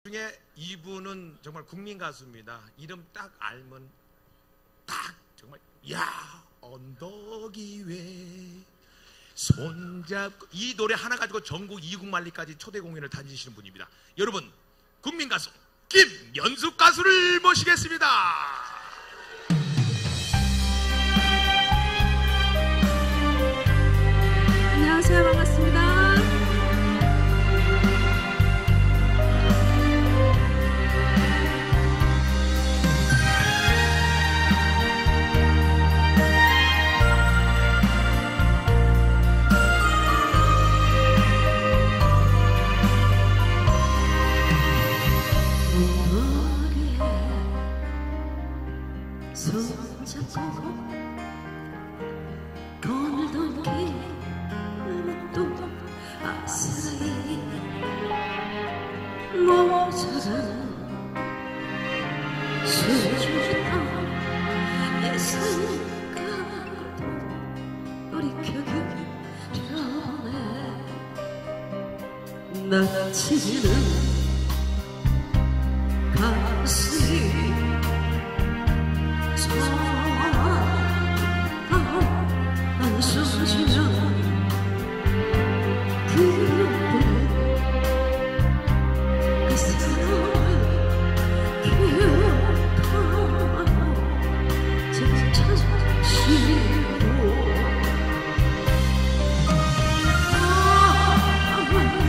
중에 이분은 정말 국민 가수입니다. 이름 딱 알면 딱 정말 야 언덕이 왜 손잡고 이 노래 하나 가지고 전국 이국만리까지 초대 공연을 다니시는 분입니다. 여러분 국민 가수 김연숙 가수를 모시겠습니다. 안녕하세요. 반갑습니다. 손잡고 거닐던 길도 아스리 모자란 수줍던 예상가도 돌이켜기 전에 나치는 가슴이 안 쏟아지면 그때 그 사랑을 기억하며 제가 찾으시고 아무리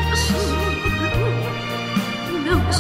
숨어도 명상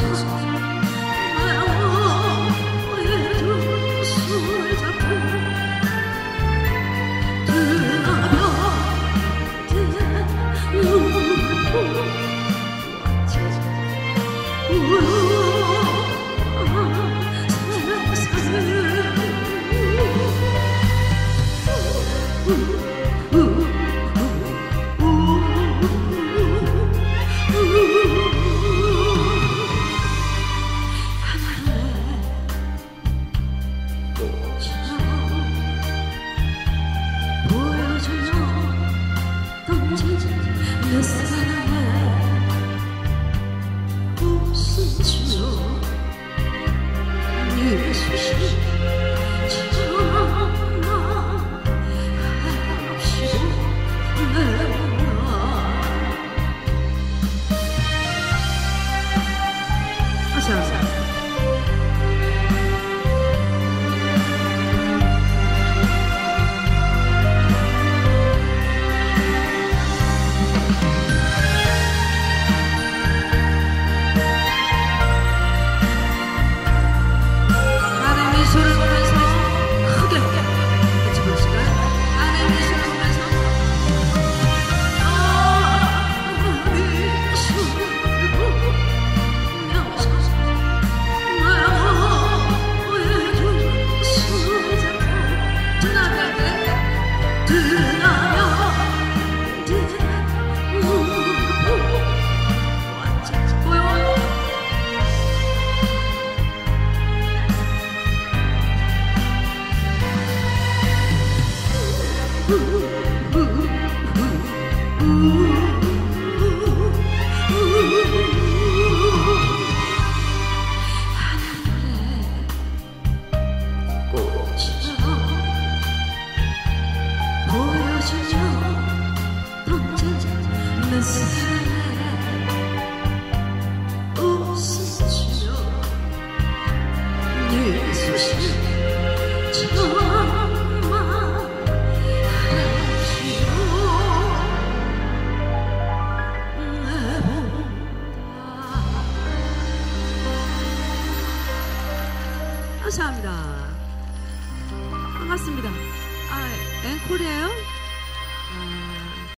감사합니다. 반갑습니다. 앵콜이에요?